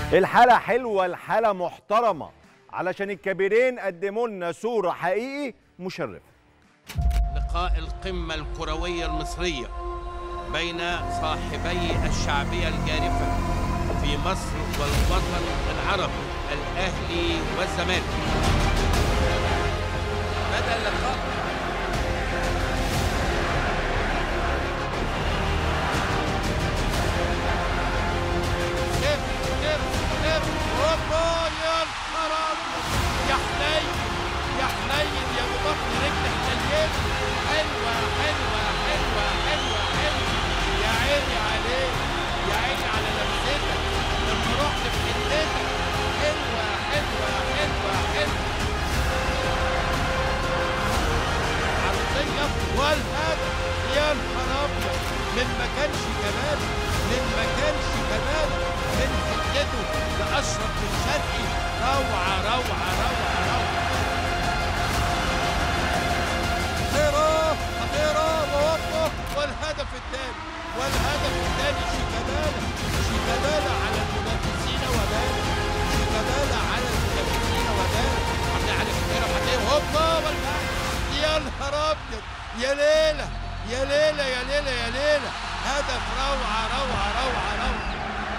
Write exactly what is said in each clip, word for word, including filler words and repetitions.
الحالة حلوة، الحالة محترمة، علشان الكبيرين قدموا لنا صورة حقيقي مشرفة. لقاء القمة الكروية المصرية بين صاحبي الشعبية الجارفة في مصر والوطن العربي الأهلي والزمالك. بدأ اللقاء. يا حنين يا حنين يا ابو بطن رجل حنين. حلوه حلوه حلوه حلوه حلوه يا عيني عليك، يا عيني على لمستك لما رحت في حتتك. حلوه حلوه حلوه حلوه عرضيه والهدف. يا نهار ابيض، من ما كانش كمان من ما كانش كمان من حتته لاشرف بن شرقي. روعه روعه روعه روعه خطيره خطيره ووقفه. والهدف الثاني والهدف الثاني شيكابالا شيكابالا على المنافسين وبالغ شيكابالا على المنافسين وبالغ. عاملين عليه خطيره خطيره هوبا والهدف. يا نهار ابيض، يا ليله يا ليله يا ليله يا ليله. هدف روعه روعه روعه روعه.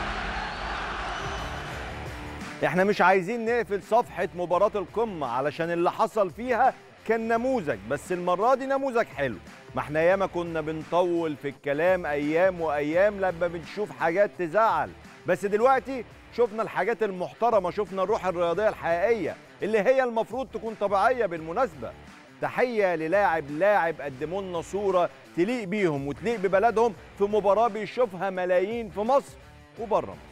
احنا مش عايزين نقفل صفحة مباراة القمة علشان اللي حصل فيها كان نموذج، بس المرة دي نموذج حلو. ما احنا ياما كنا بنطول في الكلام ايام وايام لما بنشوف حاجات تزعل، بس دلوقتي شفنا الحاجات المحترمة، شفنا الروح الرياضية الحقيقية اللي هي المفروض تكون طبيعية بالمناسبة. تحية للاعب لاعب قدموا لنا صورة تليق بيهم وتليق ببلدهم في مباراة بيشوفها ملايين في مصر وبره مصر.